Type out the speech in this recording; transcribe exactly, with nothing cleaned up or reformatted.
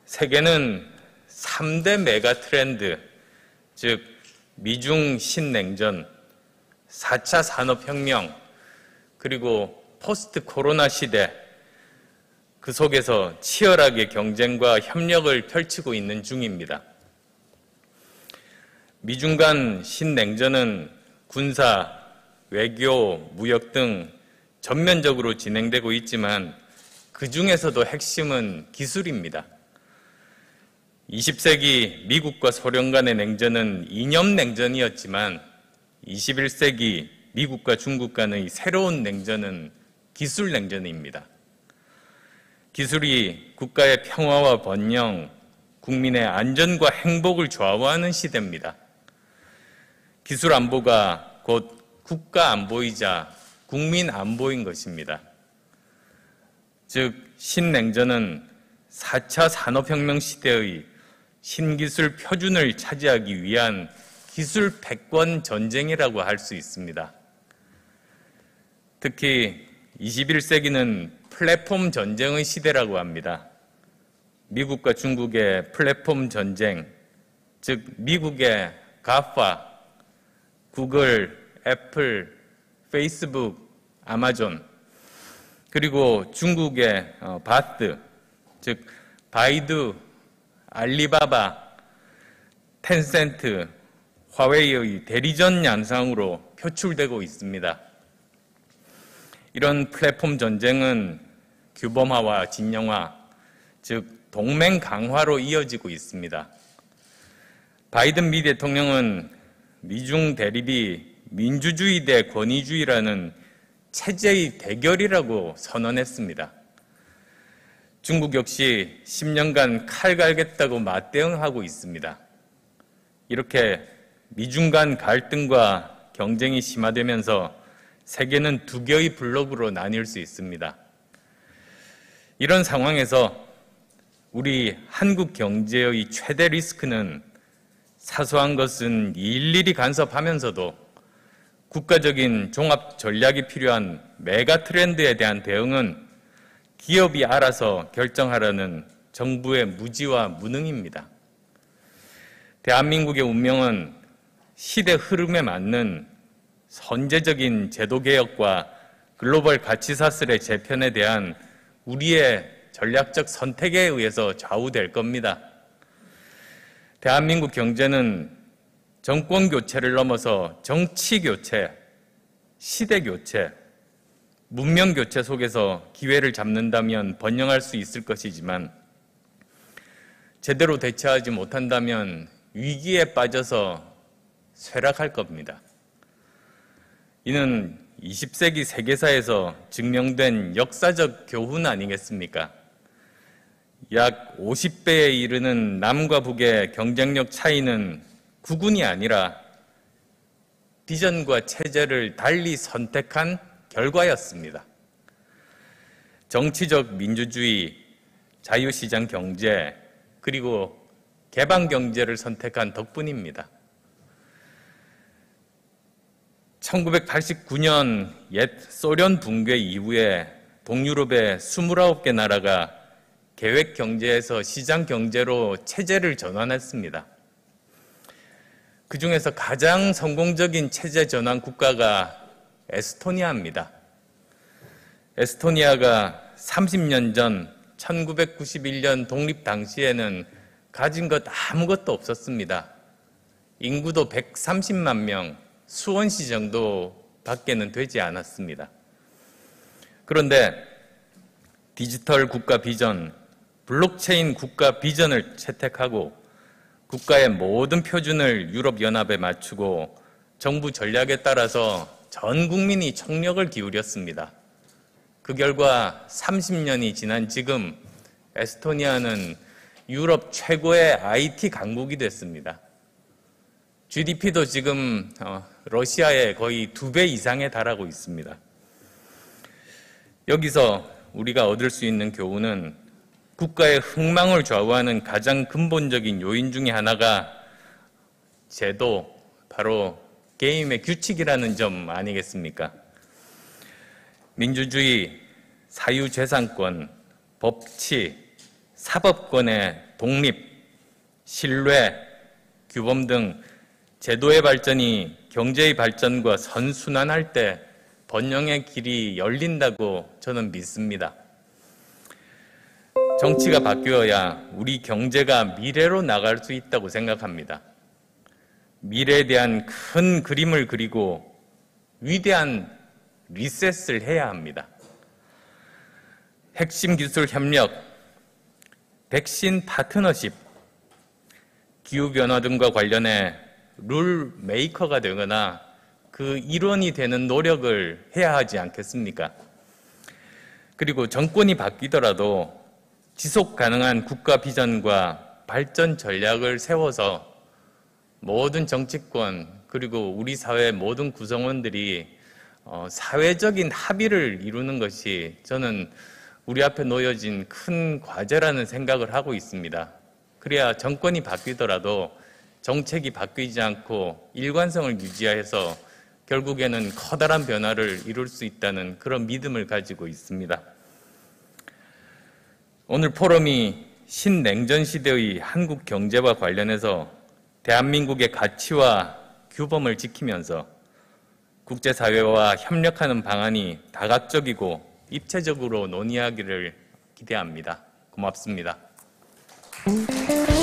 세계는 삼 대 메가 트렌드, 즉 미중 신냉전, 사 차 산업혁명, 그리고 포스트 코로나 시대, 그 속에서 치열하게 경쟁과 협력을 펼치고 있는 중입니다. 미중 간 신냉전은 군사, 외교, 무역 등 전면적으로 진행되고 있지만 그 중에서도 핵심은 기술입니다. 이십 세기 미국과 소련 간의 냉전은 이념 냉전이었지만 이십일 세기 미국과 중국 간의 새로운 냉전은 기술 냉전입니다. 기술이 국가의 평화와 번영, 국민의 안전과 행복을 좌우하는 시대입니다. 기술 안보가 곧 국가 안보이자 국민 안보인 것입니다. 즉, 신냉전은 사 차 산업혁명 시대의 신기술 표준을 차지하기 위한 기술 패권 전쟁이라고 할 수 있습니다. 특히 이십일 세기는 플랫폼 전쟁의 시대라고 합니다. 미국과 중국의 플랫폼 전쟁, 즉 미국의 가파, 구글, 애플, 페이스북, 아마존, 그리고 중국의 바트, 즉 바이두, 알리바바, 텐센트, 화웨이의 대리전 양상으로 표출되고 있습니다. 이런 플랫폼 전쟁은 규범화와 진영화, 즉 동맹 강화로 이어지고 있습니다. 바이든 미 대통령은 미중 대립이 민주주의 대 권위주의라는 체제의 대결이라고 선언했습니다. 중국 역시 십 년간 칼 갈겠다고 맞대응하고 있습니다. 이렇게 미중 간 갈등과 경쟁이 심화되면서 세계는 두 개의 블록으로 나뉠 수 있습니다. 이런 상황에서 우리 한국 경제의 최대 리스크는 사소한 것은 일일이 간섭하면서도 국가적인 종합 전략이 필요한 메가 트렌드에 대한 대응은 기업이 알아서 결정하라는 정부의 무지와 무능입니다. 대한민국의 운명은 시대 흐름에 맞는 선제적인 제도개혁과 글로벌 가치사슬의 재편에 대한 우리의 전략적 선택에 의해서 좌우될 겁니다. 대한민국 경제는 정권 교체를 넘어서 정치 교체, 시대 교체, 문명 교체 속에서 기회를 잡는다면 번영할 수 있을 것이지만 제대로 대처하지 못한다면 위기에 빠져서 쇠락할 겁니다. 이는 이십 세기 세계사에서 증명된 역사적 교훈 아니겠습니까? 약 오십 배에 이르는 남과 북의 경쟁력 차이는 구군이 아니라 비전과 체제를 달리 선택한 결과였습니다. 정치적 민주주의, 자유시장 경제, 그리고 개방 경제를 선택한 덕분입니다. 천구백팔십구 년 옛 소련 붕괴 이후에 동유럽의 이십구 개 나라가 계획 경제에서 시장 경제로 체제를 전환했습니다. 그 중에서 가장 성공적인 체제 전환 국가가 에스토니아입니다. 에스토니아가 삼십 년 전 천구백구십일 년 독립 당시에는 가진 것 아무것도 없었습니다. 인구도 백삼십만 명, 수원시 정도 밖에는 되지 않았습니다. 그런데 디지털 국가 비전, 블록체인 국가 비전을 채택하고 국가의 모든 표준을 유럽연합에 맞추고 정부 전략에 따라서 전 국민이 총력을 기울였습니다. 그 결과 삼십 년이 지난 지금 에스토니아는 유럽 최고의 아이티 강국이 됐습니다. 지디피도 지금 러시아의 거의 두 배 이상에 달하고 있습니다. 여기서 우리가 얻을 수 있는 교훈은 국가의 흥망을 좌우하는 가장 근본적인 요인 중에 하나가 제도, 바로 게임의 규칙이라는 점 아니겠습니까? 민주주의, 사유재산권, 법치, 사법권의 독립, 신뢰, 규범 등 제도의 발전이 경제의 발전과 선순환할 때 번영의 길이 열린다고 저는 믿습니다. 정치가 바뀌어야 우리 경제가 미래로 나갈 수 있다고 생각합니다. 미래에 대한 큰 그림을 그리고 위대한 리셋을 해야 합니다. 핵심 기술 협력, 백신 파트너십, 기후변화 등과 관련해 룰 메이커가 되거나 그 일원이 되는 노력을 해야 하지 않겠습니까? 그리고 정권이 바뀌더라도 지속 가능한 국가 비전과 발전 전략을 세워서 모든 정치권 그리고 우리 사회 모든 구성원들이 사회적인 합의를 이루는 것이 저는 우리 앞에 놓여진 큰 과제라는 생각을 하고 있습니다. 그래야 정권이 바뀌더라도 정책이 바뀌지 않고 일관성을 유지해서 결국에는 커다란 변화를 이룰 수 있다는 그런 믿음을 가지고 있습니다. 오늘 포럼이 신냉전 시대의 한국 경제와 관련해서 대한민국의 가치와 규범을 지키면서 국제사회와 협력하는 방안이 다각적이고 입체적으로 논의하기를 기대합니다. 고맙습니다.